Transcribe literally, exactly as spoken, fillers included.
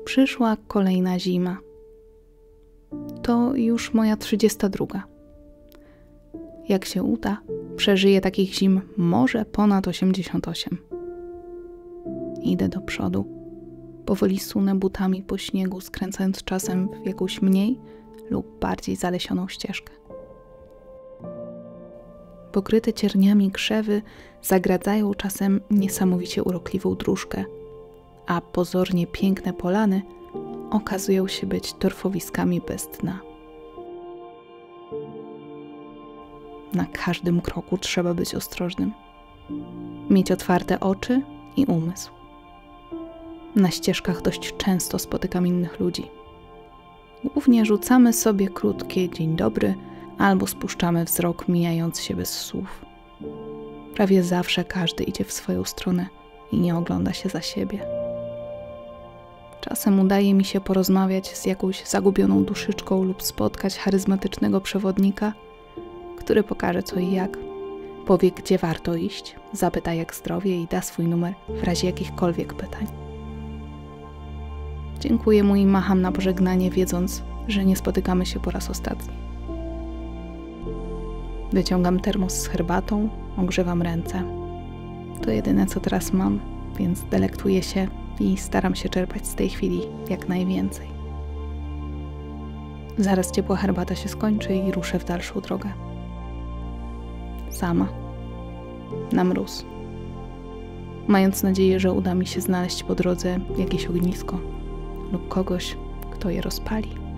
Przyszła kolejna zima. To już moja trzydziesta druga. Jak się uda, przeżyję takich zim może ponad osiemdziesiąt osiem. Idę do przodu. Powoli sunę butami po śniegu, skręcając czasem w jakąś mniej lub bardziej zalesioną ścieżkę. Pokryte cierniami krzewy zagradzają czasem niesamowicie urokliwą dróżkę, a pozornie piękne polany okazują się być torfowiskami bez dna. Na każdym kroku trzeba być ostrożnym, mieć otwarte oczy i umysł. Na ścieżkach dość często spotykam innych ludzi. Głównie rzucamy sobie krótkie dzień dobry albo spuszczamy wzrok, mijając się bez słów. Prawie zawsze każdy idzie w swoją stronę i nie ogląda się za siebie. Czasem udaje mi się porozmawiać z jakąś zagubioną duszyczką lub spotkać charyzmatycznego przewodnika, który pokaże co i jak, powie gdzie warto iść, zapyta jak zdrowie i da swój numer w razie jakichkolwiek pytań. Dziękuję mu i macham na pożegnanie, wiedząc, że nie spotykamy się po raz ostatni. Wyciągam termos z herbatą, ogrzewam ręce. To jedyne co teraz mam, więc delektuję się i staram się czerpać z tej chwili jak najwięcej. Zaraz ciepła herbata się skończy i ruszę w dalszą drogę. Sama. Na mróz. Mając nadzieję, że uda mi się znaleźć po drodze jakieś ognisko lub kogoś, kto je rozpali.